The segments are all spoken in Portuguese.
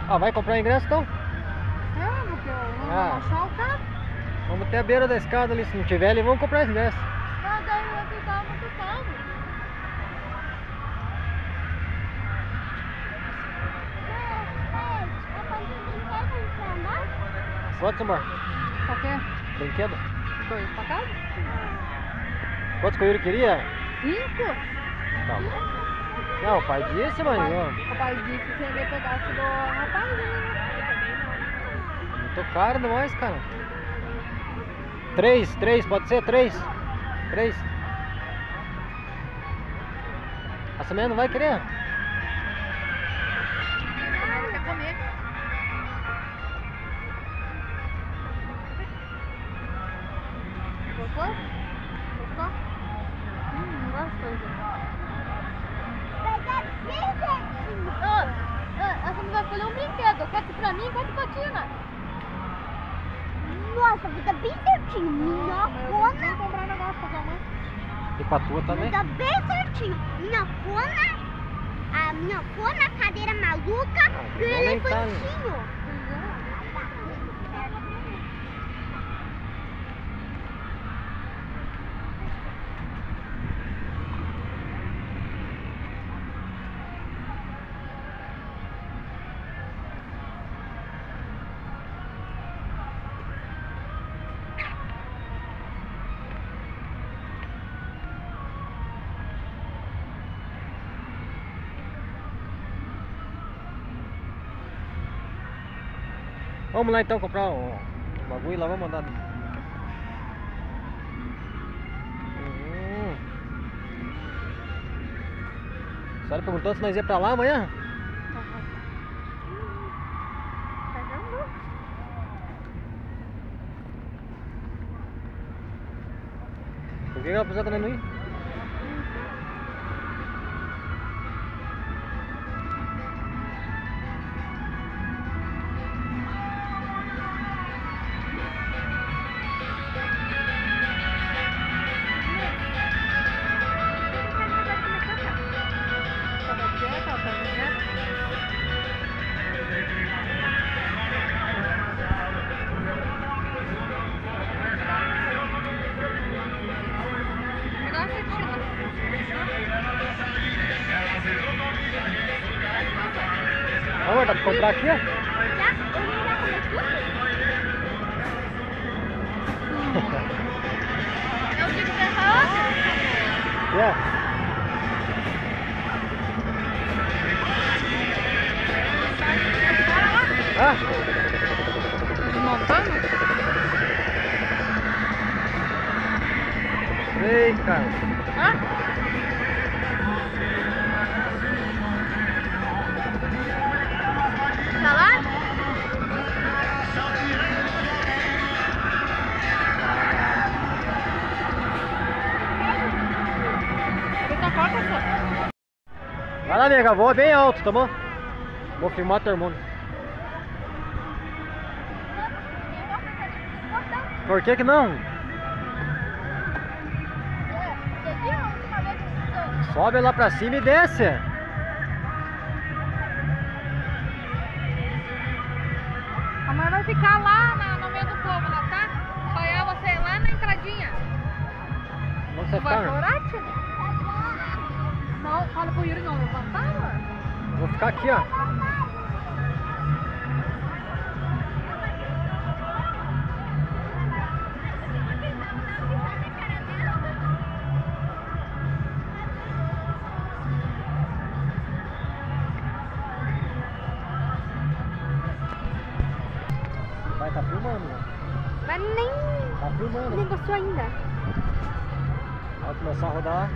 Ah, vai comprar ingresso então? É, porque eu não vou achar o carro. Vamos até a beira da escada ali, se não tiver ali, vamos comprar ingresso. Não, daí vai ficar muito caro. Pode tomar. Pra quê? Brinquedo? 2 pra casa? Quantos que o Yuri queria? 5? Tá. Não, o pai disse, mano. O pai disse que se ele pegasse do rapaz, Muito caro demais, cara. 3, pode ser? 3. A Samia não vai querer? Ela quer comer. Gostou? Gostou? Gostoso. Essa não vai escolher um brinquedo. Quatro pra mim, 4 pra Tina. Nossa, fica bem certinho. Minhocona. Vou comprar um negócio pra sua mãe. E pra tua também? Fica bem certinho. Minhocona. A minhocona, a cadeira maluca e o nem tá, né? elefantinho. Vamos lá então comprar o bagulho e lá vamos andar. A senhora perguntou se nós ia pra lá amanhã? Por que ela precisa também não ir? Vamos, dá pra comprar aqui, ó. É o dia que você falou? Ah! Desmontando? Ei, cara. Hã? Tá lá? Tá forte, só. Vai lá, nega, voa bem alto, tá bom? Vou filmar teu irmão. Por que não? Sobe lá pra cima e desce. A mãe vai ficar lá no meio do povo, lá, tá? Apoiar você lá na entradinha. Onde você Tu vai ficar? chorar, tia? Não, fala pro Yuri não levantar, ué. Vou ficar aqui, ó. Vai, tá filmando, né? Mas nem Tá filmando. gostou ainda. Vai começar a rodar.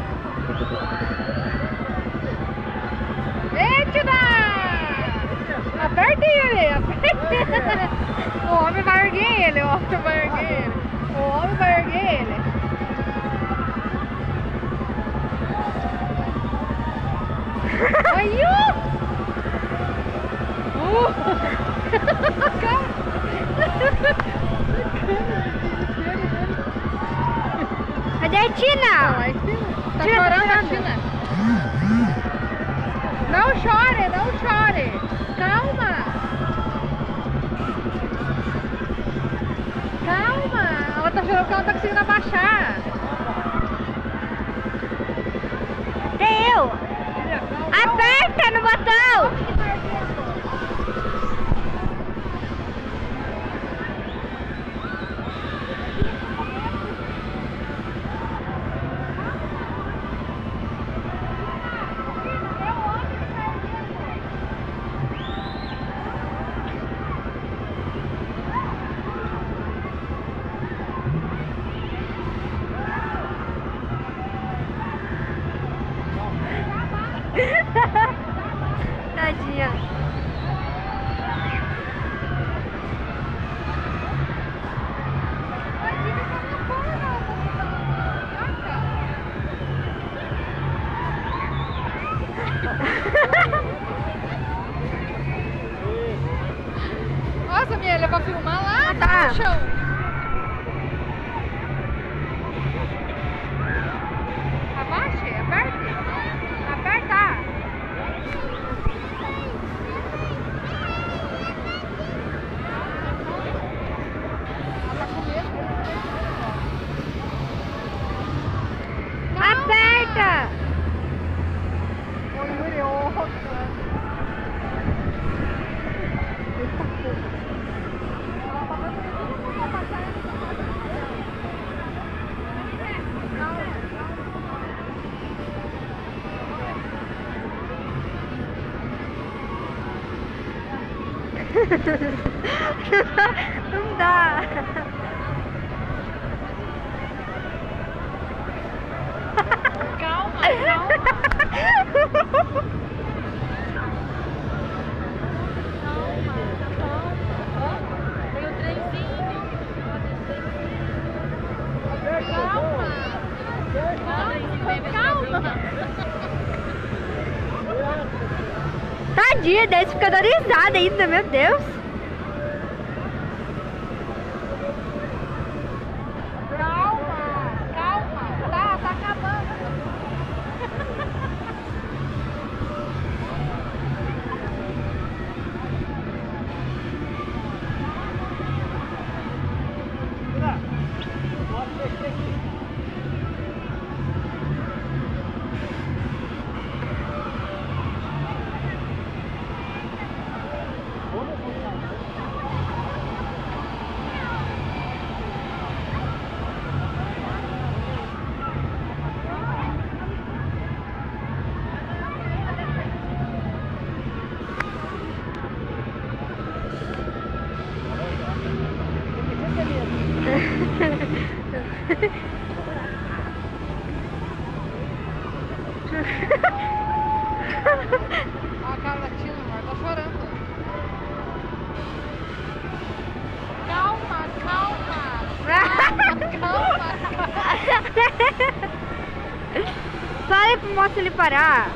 Eita! Aperta ele, aperta. O homem vai erguer ele, o homem vai erguer ele. O homem vai erguer ele. Aí, Cadê a Tina? Tá chorando a Tina. Não chore, não chore. Calma. conseguindo abaixar. Deu! Aperta no botão! Tadinha. Nossa, minha, ele vai filmar lá Tá. no chão. Abaixe, aperte. Aperta. Aperta! Ô, Yuri, ô. Não dá. Calma, calma. Tem o trenzinho. Calma. Calma. Tadinha, daí fica dando risada ainda, meu Deus. Calma, calma. Tá acabando. Ó, a cara da Tina, amor, tá chorando. Calma, calma. Calma. Fala pro moço ele parar.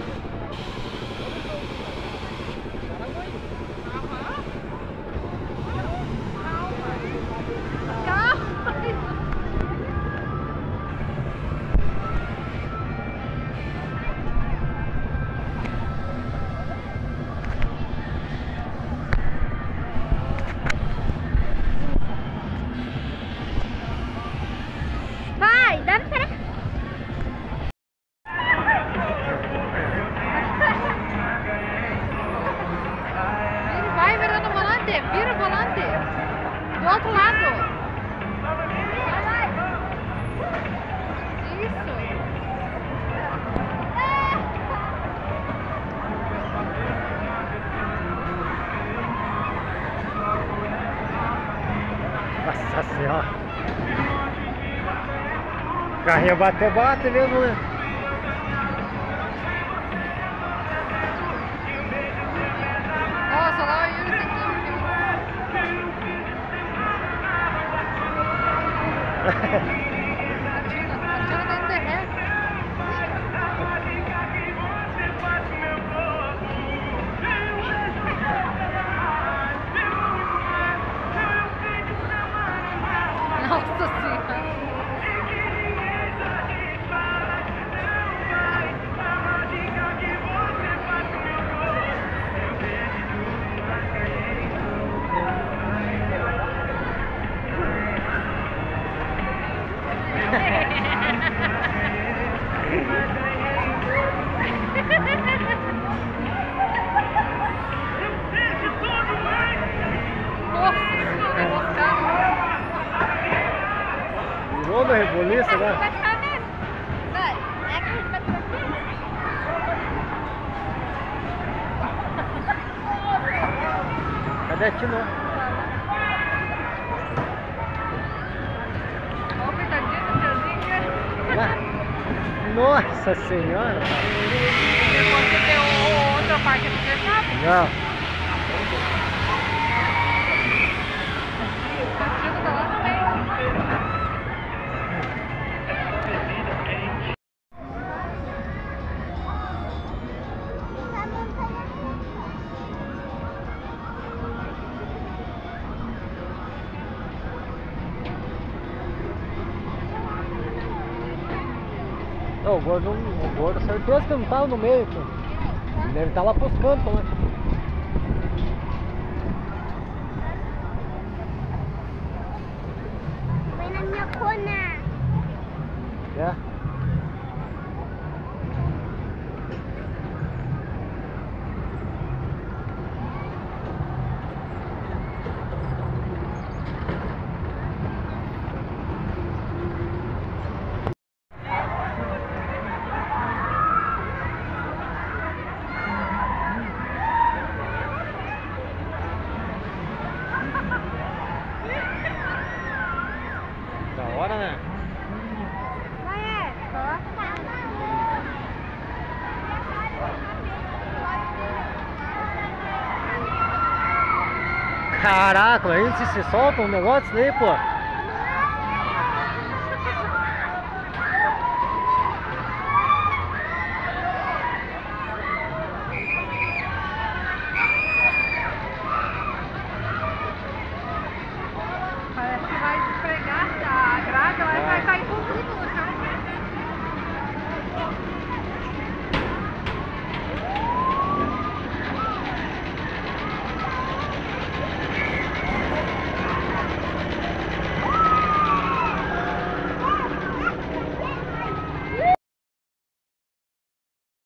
Vai, dá pra parar. Vai virando o volante, vira o volante. Do outro lado. Isso. Nossa senhora. O carrinho bate mesmo, né? Nossa, lá o Yuri tem que a Tina tá indo de ré. Nossa senhora. Boliça agora. Vai ficar mesmo. Vai. É que a gente vai ficar Cadê a Tino? Ó, coitadinha do Tiozinho. Nossa senhora! Depois que tem outra parte aqui, você sabe? Não. O tio tá lá também. Não, o gordo, certeza que não tava no meio, pô. Ele deve estar lá pros cantos, né? Vai na minha cona. É. Da hora, né? Vai, é. Caraca, a gente se solta um negócio daí, pô.